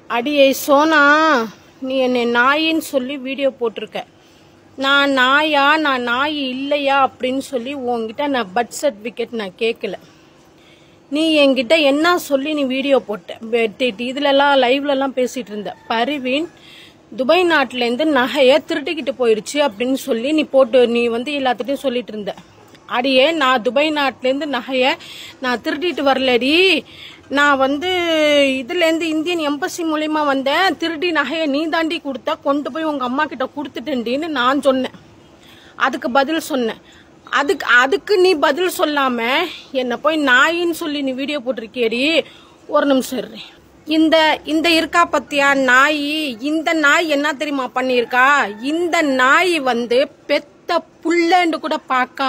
அடியே சோனா, நீ என்னை நாயின்னு சொல்லி வீடியோ போட்டிருக்க. நான் நாயா, நான் நாய் இல்லையா அப்படின்னு சொல்லி உங்ககிட்ட நான் பர்த் சர்டிஃபிகேட் நான் கேட்கல. நீ என்கிட்ட என்ன சொல்லி நீ வீடியோ போட்ட? இதுலலாம் லைவ்லலாம் பேசிட்டு இருந்த. பர்வீன் துபாய் நாட்டிலேருந்து நகையை திருட்டிக்கிட்டு போயிடுச்சு அப்படின்னு சொல்லி நீ எல்லாத்துட்டையும் சொல்லிட்டு இருந்த. அடியே, நான் துபாய் நாட்டிலேருந்து நகையை நான் திருட்டிட்டு வரலடி. நான் இதுலேருந்து இந்தியன் எம்பசி மூலியமா வந்தேன். திருடி நகையை நீ தாண்டி கொடுத்தா, கொண்டு போய் உங்க அம்மா கிட்ட கொடுத்துட்டேன்டின்னு நான் சொன்னேன். அதுக்கு பதில் சொன்னேன். அதுக்கு நீ பதில் சொல்லாம என்ன போய் நாயின்னு சொல்லி நீ வீடியோ போட்டிருக்கேடி. ஒரு நிமிஷம் இரு. இந்த இருக்கா பத்தியா நாய்? இந்த நாய் என்ன தெரியுமா பண்ணிருக்கா? இந்த நாய் பெத்த புள்ளேண்டு கூட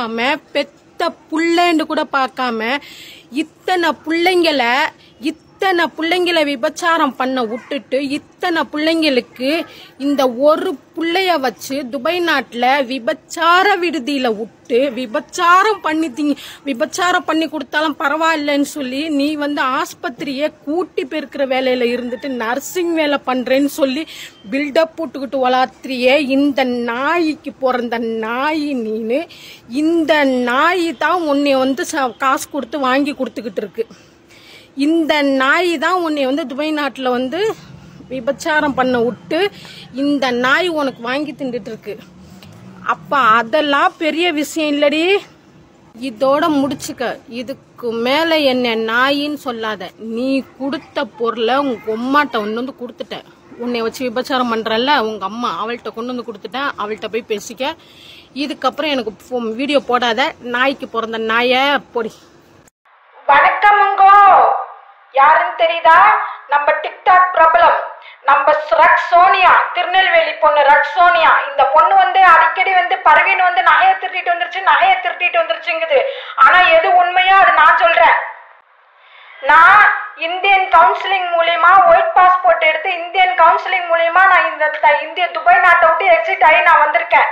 பார்க்காம இத்தனை பிள்ளைங்களை விபச்சாரம் பண்ண விட்டுட்டு, இத்தனை பிள்ளைங்களுக்கு இந்த ஒரு பிள்ளைய வச்சு துபாய் நாட்டுல விபச்சார விடுதியில விட்டு விபச்சாரம் பண்ணி கொடுத்தாலும் பரவாயில்லன்னு சொல்லி நீ ஆஸ்பத்திரியை கூட்டி பெருக்கிற வேலையில இருந்துட்டு நர்சிங் வேலை பண்றேன்னு சொல்லி பில்டப் போட்டுக்கிட்டு வளர்த்திரியே. இந்த நாய்க்கு பிறந்த நாய் நீனு. இந்த நாய் தான் உன்னை காசு கொடுத்து வாங்கி கொடுத்துக்கிட்டு இருக்கு. இந்த நாய் தான் உன்னை துபாய் நாட்டில் விபச்சாரம் பண்ண விட்டு இந்த நாய் உனக்கு வாங்கி தின்னுட்டு இருக்கு. அப்ப அதெல்லாம் பெரிய விஷயம் இல்லடி. இதோட முடிச்சுக்க. இதுக்கு மேல என்ன நாயின்னு சொல்லாத. நீ கொடுத்த பொருளை உங்க அம்மாட்ட கொடுத்துட்ட. உன்னை வச்சு விபச்சாரம் பண்றல்ல உங்க அம்மா, அவள்கிட்ட கொண்டு கொடுத்துட்டேன். அவள்கிட்ட போய் பேசிக்க. இதுக்கப்புறம் எனக்கு வீடியோ போடாத. நாய்க்கு பிறந்த நாய பொடி. வணக்கமுங்கோ. யாருன்னு தெரியுதா? நம்ம டிக்டாக் பிரபலம், நம்ம ரக்ஸோனியா, திருநெல்வேலி பொண்ணு ரக்ஸோனியா. இந்த பொண்ணு அடிக்கடி பர்வீன் நகையை திருட்டிட்டு வந்துருச்சுங்குது. ஆனா எது உண்மையோ அது நான் சொல்றேன். நான் இந்தியன் கவுன்சிலிங் மூலியமா ஒயிட் பாஸ்போர்ட் எடுத்து இந்தியன் கவுன்சிலிங் மூலியமா நான் இந்த துபாய் நாட்டை விட்டு எக்ஸிட் ஆகி நான் வந்திருக்கேன்.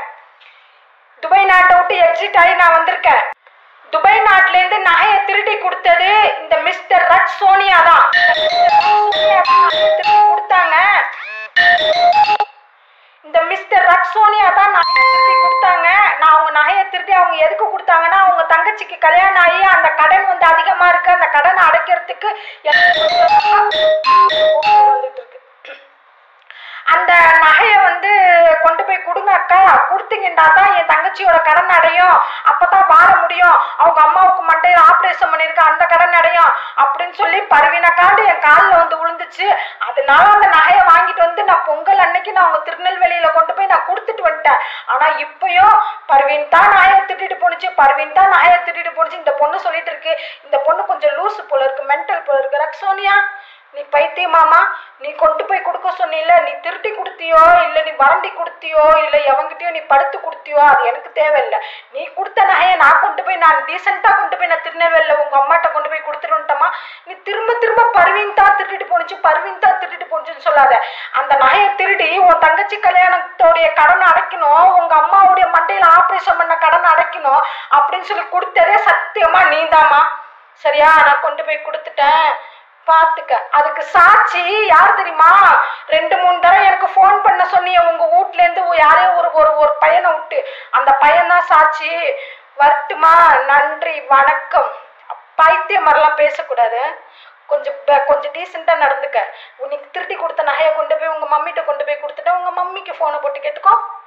துபாய் நாட்டுல இருந்து நகையை திருடி கொடுத்தது இந்த மிஸ்டர் ரக்ஸோனியா தான். இந்த மிஸ்டர் ரக்ஸோனியா தான் நகையை திருடி கொடுத்தாங்க. நான் அவங்க நகையை திருடி அவங்க எதுக்கு கொடுத்தாங்கன்னா, அவங்க தங்கச்சிக்கு கல்யாணம் ஆகி அந்த கடன் அதிகமா இருக்கு. அந்த கடனை அடைக்கிறதுக்கு அந்த நகையை கொண்டு போய் கொடுங்க அக்கா, கொடுத்தீங்கன்னா தான் என் தங்கச்சியோட கடன் அடையும், அப்பதான் வாழ முடியும், அவங்க அம்மாவுக்கு மண்டையில ஆபரேஷன் பண்ணிருக்க அந்த கடன் அடையும் அப்படின்னு சொல்லி பர்வீனக்காண்டு என் காலில் விழுந்துச்சு. அதனால அந்த நகையை வாங்கிட்டு நான் பொங்கல் அன்னைக்கு நான் அவங்க திருநெல்வேலியில கொண்டு போய் நான் கொடுத்துட்டு வந்துட்டேன். ஆனா இப்பயும் பர்வீன் தான் நகையை திருட்டிட்டு போனுச்சு. இந்த பொண்ணு சொல்லிட்டு இருக்கு. இந்த பொண்ணு கொஞ்சம் லூசு போல இருக்கு, மென்டல் போல இருக்கு. ரக்ஸோனியா, நீ பைத்தியமாமா? நீ கொண்டு போய் கொடுக்க சொன்னில, நீ திருட்டி கொடுத்தியோ இல்ல நீ வறண்டி கொடுத்தியோ இல்ல எவங்கிட்டயோ நீ படுத்து கொடுத்தியோ அது எனக்கு தேவையில்லை. நீ கொடுத்த நகையை நான் டீசெண்டா கொண்டு போய் நான் திருநெல்வேலியில உங்க அம்மாட்ட கொண்டு போய் கொடுத்துருட்டோமா? நீ திரும்ப பர்வீன் தான் திருட்டிட்டு போனுச்சுன்னு சொல்லாத. அந்த நகையை திருடி உன் தங்கச்சி கல்யாணத்தோடைய கடன் அடைக்கணும், உங்க அம்மாவுடைய மண்டையில ஆபரேஷன் பண்ண கடன் அடைக்கணும் அப்படின்னு சொல்லி கொடுத்ததே சத்தியமா நீதாமா? சரியா? நான் கொண்டு போய் கொடுத்துட்டேன், பாத்துக்க. அதுக்கு சாட்சி யார் தெரியுமா? 2-3 தடவை எனக்கு போன் பண்ண சொன்னீங்க உங்க வீட்டுல இருந்து யாரையோ ஒரு பையனை விட்டு. அந்த பையன் தான் சாட்சி. வரட்டுமா? நன்றி, வணக்கம். பைத்தியம் மாதிரிலாம் பேசக்கூடாது. கொஞ்சம் டீசெண்டா நடந்துக்க. உனக்கு திருட்டி கொடுத்த நகையை கொண்டு போய் உங்க மம்மிட்ட கொண்டு போய் கொடுத்துட்டு உங்க மம்மிக்கு போனை போட்டு கேட்டுக்கோ.